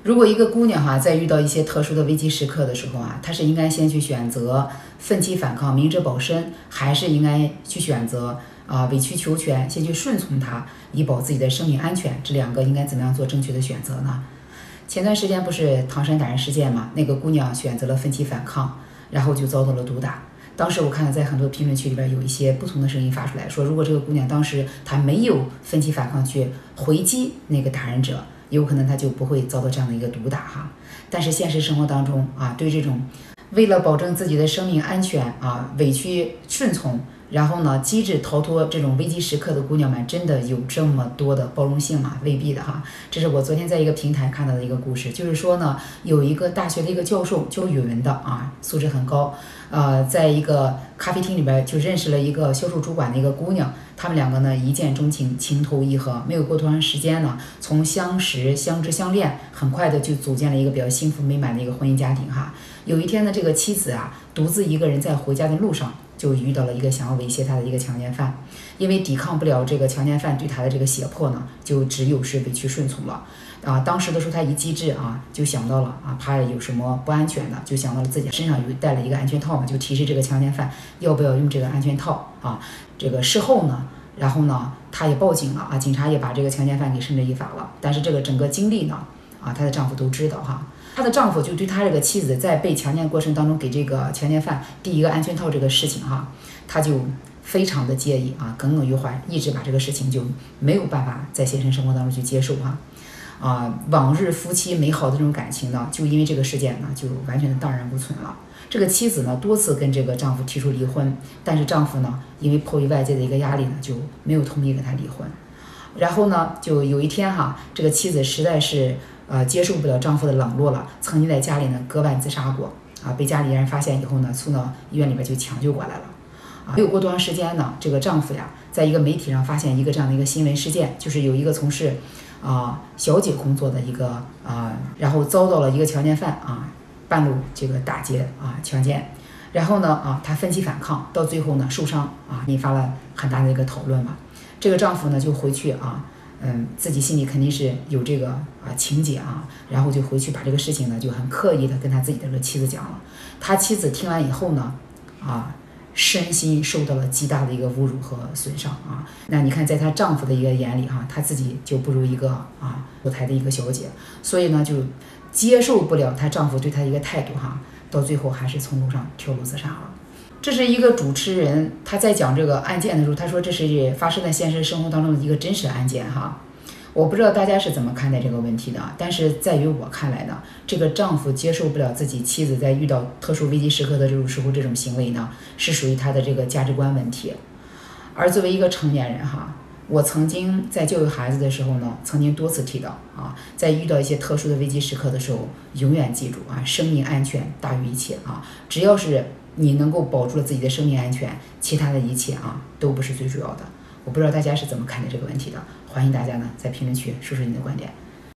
如果一个姑娘在遇到一些特殊的危机时刻的时候她是应该先去选择奋起反抗、明哲保身，还是应该去选择委曲求全，先去顺从他，以保自己的生命安全？这两个应该怎么样做正确的选择呢？前段时间不是唐山打人事件嘛，那个姑娘选择了奋起反抗，然后就遭到了毒打。当时我看到在很多评论区里边有一些不同的声音发出来说，如果这个姑娘当时她没有奋起反抗去回击那个打人者，有可能她就不会遭到这样的一个毒打但是现实生活当中对这种为了保证自己的生命安全委屈顺从，然后呢机智逃脱这种危机时刻的姑娘们，真的有这么多的包容性吗？未必的这是我昨天在一个平台看到的一个故事，就是说呢，有一个大学的一个教授，教语文的素质很高，在一个咖啡厅里边就认识了一个销售主管的一个姑娘，他们两个呢一见钟情，情投意合，没有过多长时间呢，从相识、相知、相恋，很快的就组建了一个比较幸福美满的一个婚姻家庭有一天呢，这个妻子独自一个人在回家的路上，就遇到了一个想要猥亵她的一个强奸犯，因为抵抗不了这个强奸犯对她的这个胁迫呢，就只有是委屈顺从了当时的时候她一机智就想到了怕有什么不安全的，就想到了自己身上有带了一个安全套嘛，就提示这个强奸犯要不要用这个安全套这个事后呢，然后呢她也报警了警察也把这个强奸犯给绳之以法了，但是这个整个经历呢她的丈夫都知道她的丈夫就对她这个妻子在被强奸过程当中给这个强奸犯递一个安全套这个事情她就非常的介意耿耿于怀，一直把这个事情就没有办法在现实生活当中去接受往日夫妻美好的这种感情呢，就因为这个事件呢，就完全的荡然无存了。这个妻子呢，多次跟这个丈夫提出离婚，但是丈夫呢，因为迫于外界的一个压力呢，就没有同意跟他离婚。然后呢，就有一天这个妻子实在是接受不了丈夫的冷落了，曾经在家里呢割腕自杀过被家里人发现以后呢，送到医院里边就抢救过来了没有过多长时间呢，这个丈夫在一个媒体上发现一个这样的一个新闻事件，就是有一个从事小姐工作的一个然后遭到了一个强奸犯半路这个打劫强奸，然后呢他奋起反抗，到最后呢受伤引发了很大的一个讨论嘛。这个丈夫呢就回去自己心里肯定是有这个情节然后就回去把这个事情呢就很刻意的跟他自己的这个妻子讲了。他妻子听完以后呢身心受到了极大的一个侮辱和损伤那你看在她丈夫的一个眼里她自己就不如一个后台的一个小姐，所以呢就接受不了她丈夫对她的一个态度到最后还是从楼上跳楼自杀了。这是一个主持人他在讲这个案件的时候，他说这是发生在现实生活当中的一个真实案件我不知道大家是怎么看待这个问题的，但是在于我看来呢，这个丈夫接受不了自己妻子在遇到特殊危机时刻的这种时候，这种行为呢，是属于他的这个价值观问题。而作为一个成年人我曾经在教育孩子的时候呢，曾经多次提到在遇到一些特殊的危机时刻的时候，永远记住生命安全大于一切只要是你能够保住了自己的生命安全，其他的一切都不是最主要的。我不知道大家是怎么看待这个问题的，欢迎大家呢在评论区说说你的观点。